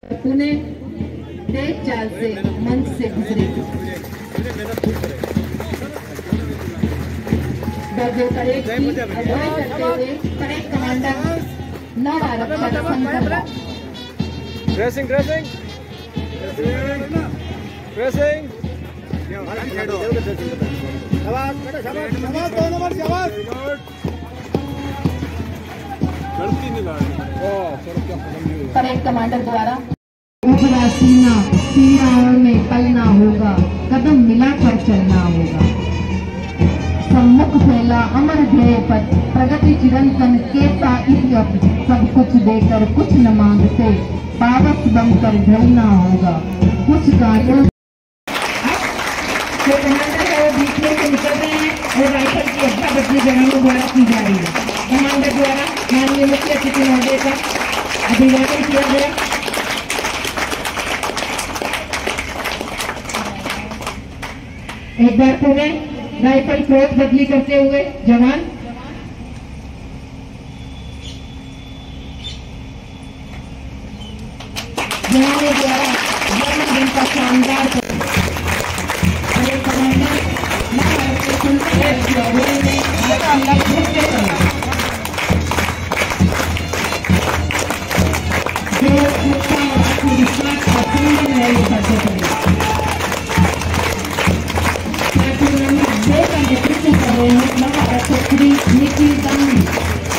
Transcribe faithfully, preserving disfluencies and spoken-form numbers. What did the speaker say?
पुणे तेज चाल से मंच से गुजरे। दर्जे परेड की अगुवाई करते हुए परेड कमांडर नव आरक्षक शंकर। ड्रेसिंग ड्रेसिंग ड्रेसिंग शाबाश बेटा शाबाश शाबाश दो नंबर शाबाश गलती नहीं ला परेड कमांडर द्वारा उभरा सीना सीनाओं में पलना होगा, कदम मिलाकर चलना होगा। सम्मुख फैला अमर ध्येय पथ, प्रगति चिरंतन केता इत्यप, सब कुछ देकर कुछ न मांगते, पावक बनकर ढलना होगा। कुछ कार्यों जो कमांडर है वो बीच में से निकल रहे हैं और राइफल की अड्डा बदली जवानों द्वारा की जा रही है। कमांडर द्वारा माननीय मुख्य अतिथि महोदय का अभिवादन किया गया। एक बार पुनः राइफल क्रोध बदली करते हुए जवान जवानों द्वारा जन्मदिन का शानदार कमांडर निकी